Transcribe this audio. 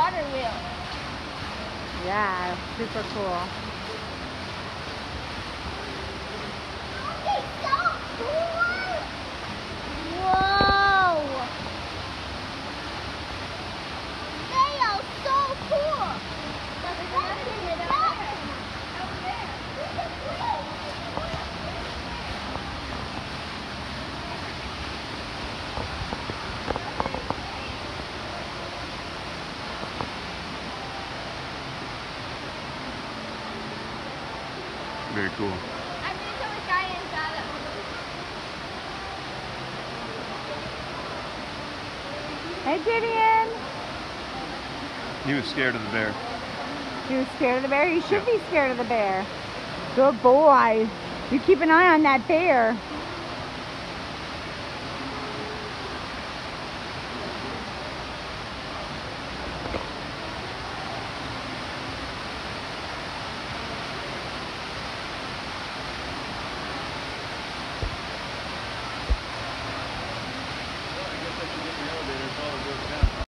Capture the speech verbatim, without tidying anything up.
water wheel. Yeah, super cool. It's so cool! Whoa! They are so cool! Very cool. I'm going to tell this guy inside it. Hey, Gideon. He was scared of the bear. You were scared of the bear? You should Yeah. be scared of the bear. Good boy. You keep an eye on that bear.